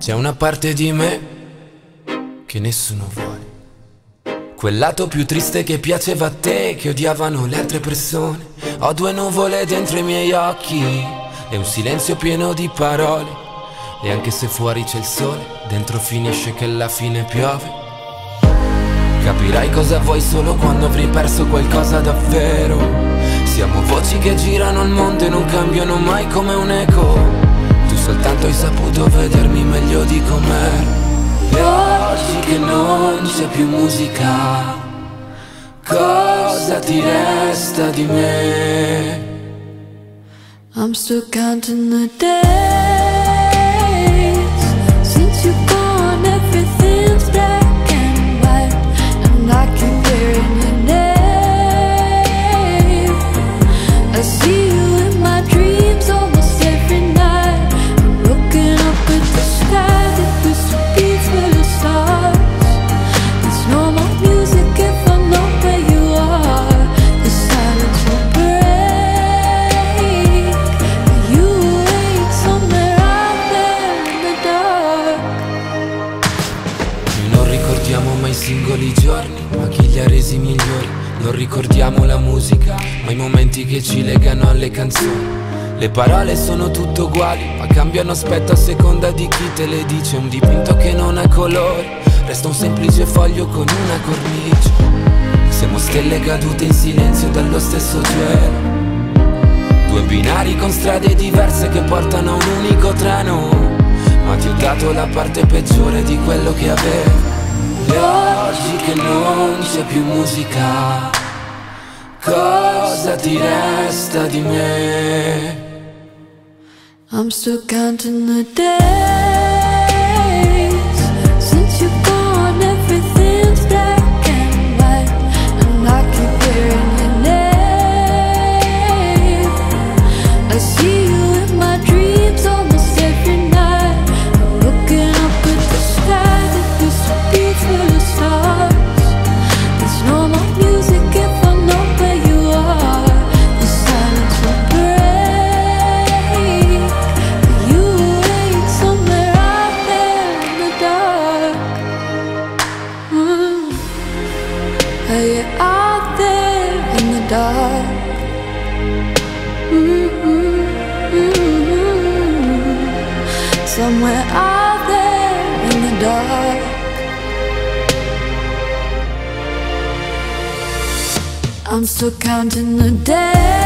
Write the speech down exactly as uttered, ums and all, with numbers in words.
C'è una parte di me che nessuno vuole, quel lato più triste che piaceva a te, che odiavano le altre persone. Ho due nuvole dentro i miei occhi e un silenzio pieno di parole, e anche se fuori c'è il sole, dentro finisce che alla fine piove. Capirai cosa vuoi solo quando avrai perso qualcosa davvero. Siamo voci che girano il mondo e non cambiano mai come un eco. Tu soltanto hai saputo vedermi meglio di com'ero. E oggi che non c'è più musica, cosa ti resta di me? I'm still counting the days since you've gone, everything's black and white, and I keep hearing your name. I see you in my dreams almost every night. I'm looking up at the sky that used to be full of stars. There's no more music if I know where you are. The silence will break, but you wait somewhere out there in the dark. Noi non ricordiamo mai i singoli giorni, ma chi li ha resi migliori. Non ricordiamo la musica, ma i momenti che ci legano alle canzoni. Le parole sono tutte uguali, ma cambiano aspetto a seconda di chi te le dice. Un dipinto che non ha colore resta un semplice foglio con una cornice. Siamo stelle cadute in silenzio dallo stesso cielo, due binari con strade diverse che portano a un unico treno. Ma ti ho dato la parte peggiore di quello che avevo. E oggi che non c'è più musica, cosa ti resta di me? I'm still counting the days since you've gone, everything's black and white, and I keep hearing your name. I see you in my dreams almost every night. I'm looking up at the sky that used to be full of stars. There's no more music if I know where you are. The silence will break, but you wait somewhere out there in the dark. Mm. Are you out there in the dark? Mm-hmm. Mm-hmm. Somewhere out there in the dark. I'm still counting the days